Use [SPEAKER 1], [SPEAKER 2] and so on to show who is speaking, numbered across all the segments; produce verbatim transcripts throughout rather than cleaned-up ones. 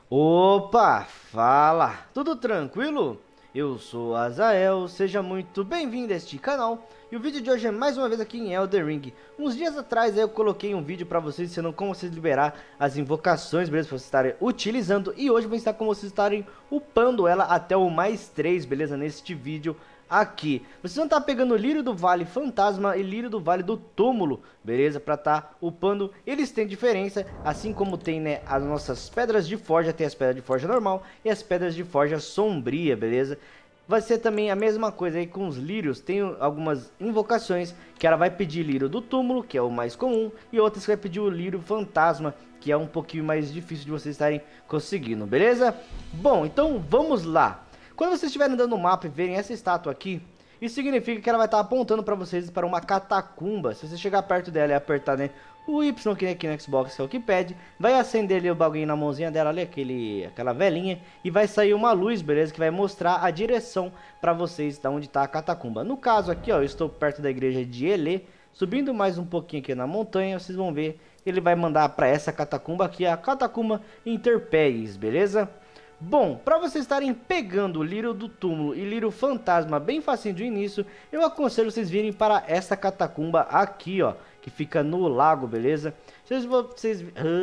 [SPEAKER 1] Opa, fala! Tudo tranquilo? Eu sou Azael, seja muito bem-vindo a este canal. E o vídeo de hoje é mais uma vez aqui em Elden Ring. Uns dias atrás eu coloquei um vídeo pra vocês ensinando como vocês liberar as invocações, beleza? Pra vocês estarem utilizando. E hoje eu vou ensinar como vocês estarem upando ela até o mais três, beleza? Neste vídeo aqui. Vocês vão estar pegando o Lírio do Vale Fantasma e Lírio do Vale do Túmulo, beleza? Pra estar upando. Eles têm diferença, assim como tem, né, as nossas pedras de forja. Tem as pedras de forja normal e as pedras de forja sombria, beleza? Vai ser também a mesma coisa aí com os lírios. Tem algumas invocações que ela vai pedir lírio do túmulo, que é o mais comum, e outras que vai pedir o lírio fantasma, que é um pouquinho mais difícil de vocês estarem conseguindo, beleza? Bom, então vamos lá. Quando vocês estiverem andando no mapa e verem essa estátua aqui, isso significa que ela vai estar apontando para vocês para uma catacumba. Se você chegar perto dela e apertar, né, o Y que é aqui no Xbox, que é o que pede, vai acender ali o bagulho na mãozinha dela, ali, aquele, aquela velinha, e vai sair uma luz, beleza? Que vai mostrar a direção para vocês de onde está a catacumba. No caso aqui, ó, eu estou perto da igreja de Elê, subindo mais um pouquinho aqui na montanha, vocês vão ver, ele vai mandar para essa catacumba aqui, a catacumba Interpéries, beleza? Bom, para vocês estarem pegando o Lírio do Túmulo e Lírio Fantasma bem facinho de início, eu aconselho vocês virem para essa catacumba aqui, ó, que fica no lago, beleza? Se vocês...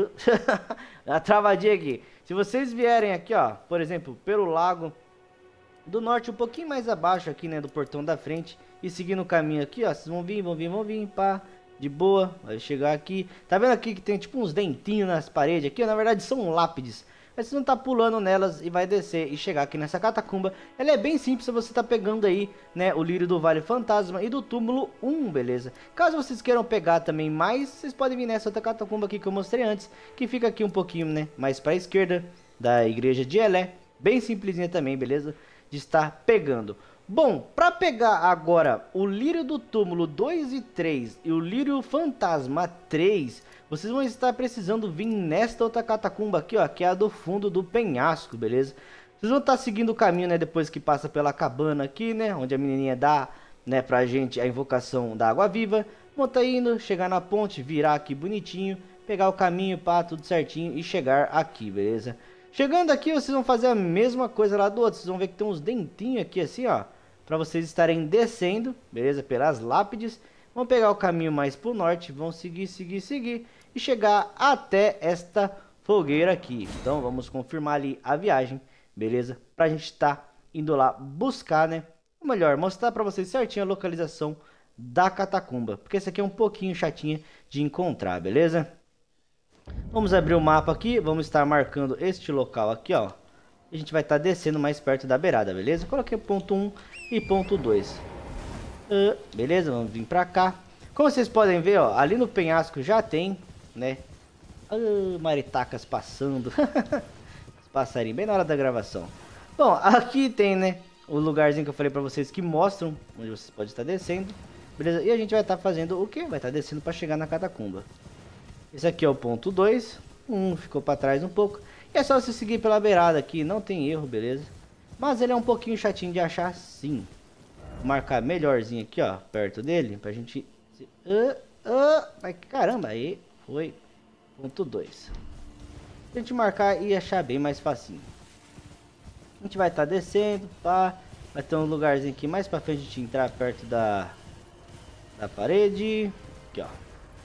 [SPEAKER 1] a travadinha aqui. Se vocês vierem aqui, ó, por exemplo, pelo lago do norte, um pouquinho mais abaixo aqui, né, do portão da frente, e seguindo o caminho aqui, ó, vocês vão vir, vão vir, vão vir, pá, de boa, vai chegar aqui. Tá vendo aqui que tem tipo uns dentinhos nas paredes aqui? Na verdade são lápides. Mas você não tá pulando nelas e vai descer e chegar aqui nessa catacumba. Ela é bem simples, você tá pegando aí, né, o Lírio do Vale Fantasma e do Túmulo um, beleza? Caso vocês queiram pegar também mais, vocês podem vir nessa outra catacumba aqui que eu mostrei antes, que fica aqui um pouquinho, né, mais pra esquerda da igreja de Elé. Bem simplesinha também, beleza? De estar pegando. Bom, para pegar agora o Lírio do Túmulo dois e três e o Lírio Fantasma três, vocês vão estar precisando vir nesta outra catacumba aqui, ó, que é a do fundo do penhasco, beleza? Vocês vão estar seguindo o caminho, né, depois que passa pela cabana aqui, né, onde a menininha dá, né, pra gente a invocação da água viva. Vão estar indo, chegar na ponte, virar aqui bonitinho, pegar o caminho, pá, tudo certinho e chegar aqui, beleza? Chegando aqui, vocês vão fazer a mesma coisa lá do outro. Vocês vão ver que tem uns dentinhos aqui assim, ó, para vocês estarem descendo, beleza? Pelas lápides. Vão pegar o caminho mais pro norte, vão seguir, seguir, seguir e chegar até esta fogueira aqui. Então vamos confirmar ali a viagem, beleza? Pra gente estar indo lá buscar, né? Ou melhor, mostrar para vocês certinho a localização da catacumba, porque essa aqui é um pouquinho chatinha de encontrar, beleza? Vamos abrir o mapa aqui, vamos estar marcando este local aqui, ó. A gente vai estar descendo mais perto da beirada, beleza? Coloquei ponto um e ponto dois. Uh, beleza, vamos vir pra cá. Como vocês podem ver, ó, ali no penhasco já tem, né? Uh, maritacas passando. Os passarinhos, bem na hora da gravação. Bom, aqui tem, né, o lugarzinho que eu falei pra vocês que mostram onde vocês podem estar descendo, beleza? E a gente vai estar fazendo o quê? Vai estar descendo pra chegar na catacumba. Esse aqui é o ponto dois. Um ficou pra trás um pouco. E é só você seguir pela beirada aqui, não tem erro, beleza? Mas ele é um pouquinho chatinho de achar, sim. Vou marcar melhorzinho aqui, ó, perto dele, pra gente... Uh, uh, ai, caramba, aí foi ponto dois. A gente marcar e achar bem mais facinho. A gente vai estar tá descendo, pá. Vai ter um lugarzinho aqui mais pra frente de entrar perto da, da parede. Aqui, ó.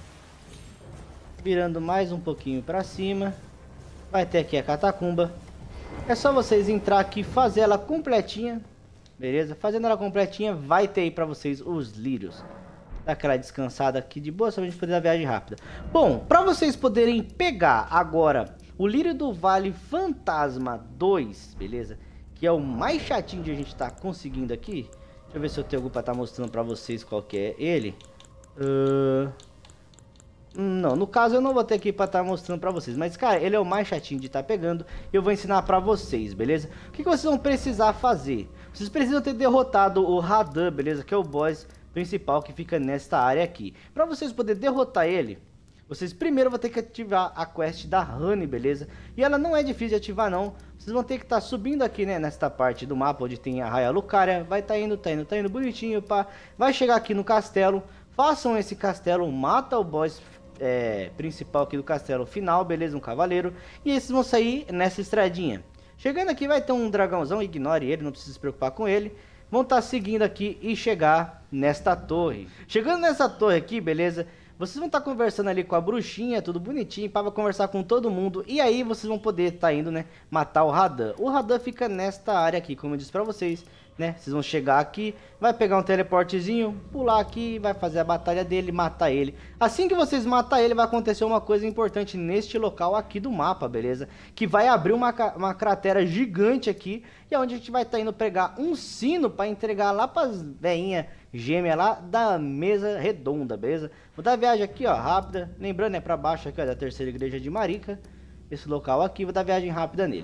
[SPEAKER 1] Virando mais um pouquinho pra cima. Vai ter aqui a catacumba. É só vocês entrar aqui e fazer ela completinha. Beleza? Fazendo ela completinha, vai ter aí pra vocês os lírios. Dá aquela descansada aqui de boa, só pra gente poder dar a viagem rápida. Bom, pra vocês poderem pegar agora o Lírio do Vale Fantasma dois, beleza? Que é o mais chatinho de a gente tá conseguindo aqui. Deixa eu ver se eu tenho algo pra estar tá mostrando pra vocês qual que é ele. Uh... Não, no caso eu não vou ter aqui pra estar tá mostrando pra vocês. Mas, cara, ele é o mais chatinho de estar tá pegando. Eu vou ensinar pra vocês, beleza? O que, que vocês vão precisar fazer? Vocês precisam ter derrotado o Radahn, beleza? Que é o boss principal que fica nesta área aqui. Pra vocês poderem derrotar ele, vocês primeiro vão ter que ativar a quest da Honey, beleza? E ela não é difícil de ativar, não. Vocês vão ter que estar tá subindo aqui, né? Nesta parte do mapa onde tem a Raia Lucaria. Vai tá indo, tá indo, tá indo bonitinho, pá. Vai chegar aqui no castelo. Façam esse castelo, mata o boss é, principal aqui do castelo final, beleza? Um cavaleiro. E esses vão sair nessa estradinha. Chegando aqui vai ter um dragãozão, ignore ele, não precisa se preocupar com ele. Vão estar seguindo aqui e chegar nesta torre. Chegando nessa torre aqui, beleza? Vocês vão estar conversando ali com a bruxinha, tudo bonitinho, para conversar com todo mundo. E aí vocês vão poder estar indo, né, matar o Radan. O Radan fica nesta área aqui, como eu disse para vocês, né? Vocês vão chegar aqui, vai pegar um teleportezinho, pular aqui, vai fazer a batalha dele, matar ele. Assim que vocês matar ele, vai acontecer uma coisa importante neste local aqui do mapa, beleza? Que vai abrir uma, uma cratera gigante aqui, e é onde a gente vai estar indo pegar um sino para entregar lá para as veinhas gêmea lá da mesa redonda, beleza? Vou dar a viagem aqui, ó, rápida. Lembrando, é pra baixo aqui, ó, da terceira igreja de Marika. Esse local aqui, vou dar viagem rápida nele.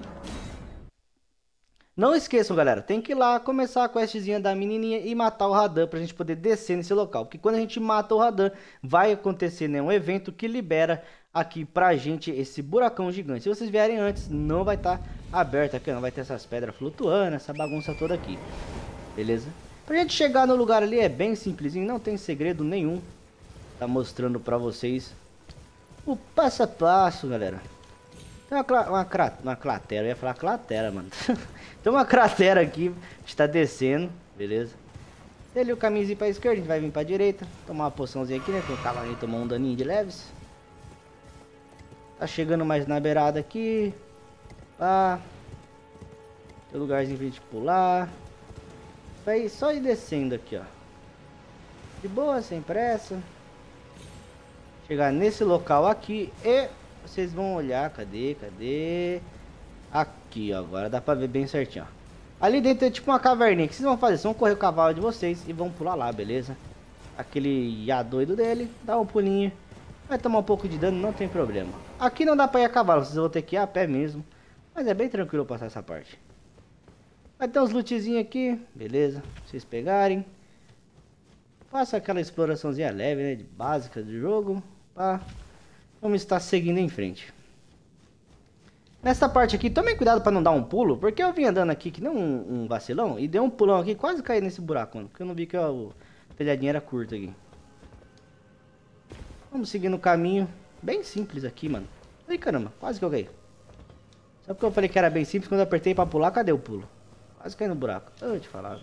[SPEAKER 1] Não esqueçam, galera, tem que ir lá começar a questzinha da menininha e matar o Radan pra gente poder descer nesse local. Porque quando a gente mata o Radan, vai acontecer, né, um evento que libera aqui pra gente esse buracão gigante. Se vocês vierem antes, não vai estar tá aberto aqui, não vai ter essas pedras flutuando, essa bagunça toda aqui. Beleza? Pra gente chegar no lugar ali é bem simplesinho, não tem segredo nenhum. Tá mostrando pra vocês o passo a passo, galera. Tem uma, uma, uma cratera, eu ia falar cratera, mano. Tem uma cratera aqui, a gente tá descendo, beleza? Tem ali o caminhozinho pra esquerda, a gente vai vir pra direita. Tomar uma poçãozinha aqui, né? Que o cavalinho tomou um daninho de leves. Tá chegando mais na beirada aqui. Pá. Tem lugarzinho pra gente pular. Vai só ir descendo aqui, ó. De boa, sem pressa. Chegar nesse local aqui e vocês vão olhar. Cadê? Cadê? Aqui, ó. Agora dá pra ver bem certinho, ó. Ali dentro é tipo uma caverninha. O que vocês vão fazer? Vocês vão correr o cavalo de vocês e vão pular lá, beleza? Aquele ia doido dele. Dá um pulinho. Vai tomar um pouco de dano, não tem problema. Aqui não dá pra ir a cavalo. Vocês vão ter que ir a pé mesmo. Mas é bem tranquilo passar essa parte. Vai ter uns lootzinhos aqui, beleza? Pra vocês pegarem. Faça aquela exploraçãozinha leve, né? De básica do jogo. Pá. Vamos estar seguindo em frente. Nessa parte aqui, tomem cuidado para não dar um pulo. Porque eu vim andando aqui que nem um, um vacilão. E dei um pulão aqui, quase caí nesse buraco, mano. Porque eu não vi que a pegadinha era curta aqui. Vamos seguindo o caminho. Bem simples aqui, mano. Ai, caramba, quase que eu caí. Só porque eu falei que era bem simples, quando eu apertei para pular, cadê o pulo? Quase caí no buraco. Eu te falava.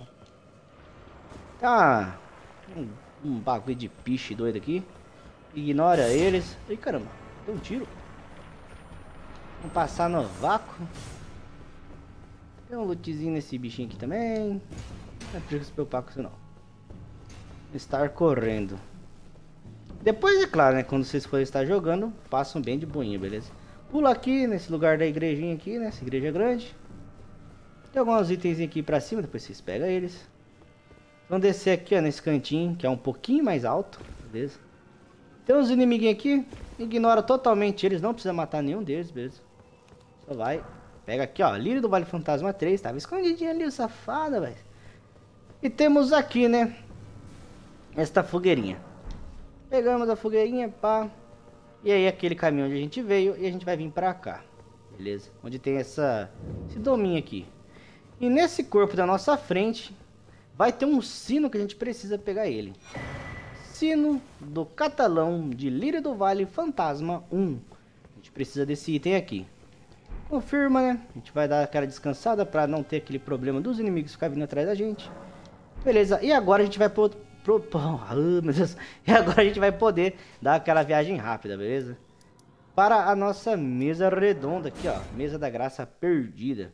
[SPEAKER 1] Tá um, um bagulho de piche doido aqui. Ignora eles. Ai, caramba, deu um tiro. Vamos passar no vácuo. Tem um lootzinho nesse bichinho aqui também. Não precisa se preocupar com isso não. Estar correndo. Depois, é claro, né? Quando vocês forem estar jogando, passam bem de boinha, beleza? Pula aqui nesse lugar da igrejinha aqui, né? Essa igreja é grande. Tem alguns itens aqui pra cima, depois vocês pegam eles. Vão descer aqui, ó, nesse cantinho, que é um pouquinho mais alto, beleza? Tem uns inimiguinhos aqui, ignora totalmente eles, não precisa matar nenhum deles, beleza? Só vai, pega aqui, ó, Lírio do Vale Fantasma três, tava escondidinho ali, o safado, velho. E temos aqui, né, esta fogueirinha. Pegamos a fogueirinha, pá. E aí aquele caminho onde a gente veio e a gente vai vir pra cá, beleza? Onde tem essa, esse dominho aqui. E nesse corpo da nossa frente vai ter um sino que a gente precisa pegar ele. Sino do Catalão de Lírio do Vale Fantasma um. A gente precisa desse item aqui. Confirma, né? A gente vai dar aquela descansada para não ter aquele problema dos inimigos ficar vindo atrás da gente. Beleza, e agora a gente vai pro, pro, pro oh, meu Deus. E agora a gente vai poder dar aquela viagem rápida, beleza? Para a nossa mesa redonda aqui, ó. Mesa da Graça Perdida.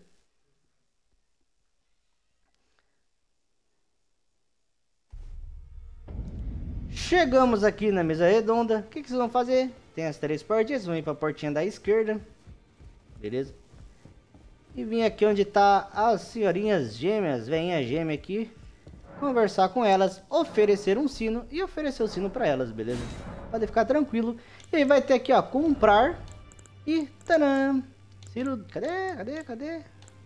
[SPEAKER 1] Chegamos aqui na mesa redonda. O que, que vocês vão fazer? Tem as três portinhas. Vão ir para a portinha da esquerda. Beleza? E vim aqui onde tá as senhorinhas gêmeas. Veinha gêmea aqui. Conversar com elas. Oferecer um sino. E oferecer o sino para elas, beleza? Pode ficar tranquilo. E aí vai ter aqui, ó. Comprar. E tadã! Ciro. Cadê? Cadê? Cadê?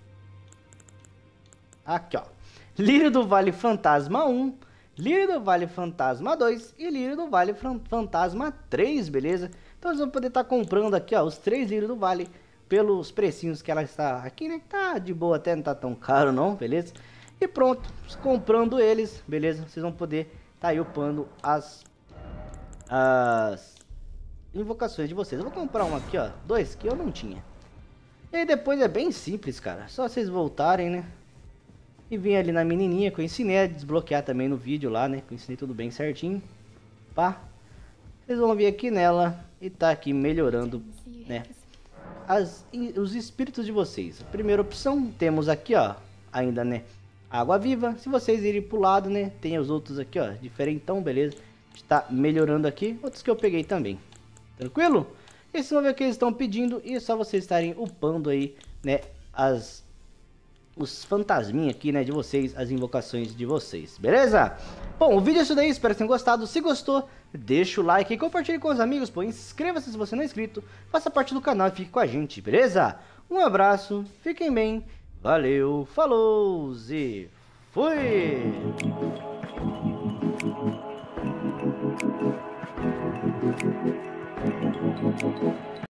[SPEAKER 1] Aqui, ó. Lírio do Vale Fantasma um. Lírio do Vale Fantasma dois e Lírio do Vale Fantasma três, beleza? Então vocês vão poder estar tá comprando aqui, ó, os três Lírios do Vale pelos precinhos que ela está aqui, né? Tá de boa, até não tá tão caro não, beleza? E pronto, comprando eles, beleza? Vocês vão poder estar tá aí upando as, as invocações de vocês. Eu vou comprar um aqui, ó, dois que eu não tinha. E aí depois é bem simples, cara, só vocês voltarem, né, e vir ali na menininha que eu ensinei a desbloquear também no vídeo lá, né, que eu ensinei tudo bem certinho, pá. Vocês vão vir aqui nela e tá aqui melhorando, né, as, os espíritos de vocês. A primeira opção temos aqui, ó, ainda, né, água viva. Se vocês irem pro lado, né, tem os outros aqui, ó, diferentão, beleza. Está melhorando aqui, outros que eu peguei também. Tranquilo? Esses vão ver o que eles estão pedindo e é só vocês estarem upando aí, né, as os fantasminhas aqui, né, de vocês, as invocações de vocês, beleza? Bom, o vídeo é isso daí, espero que tenham gostado. Se gostou, deixa o like e compartilhe com os amigos, pô, inscreva-se se você não é inscrito, faça parte do canal e fique com a gente, beleza? Um abraço, fiquem bem, valeu, falou e fui!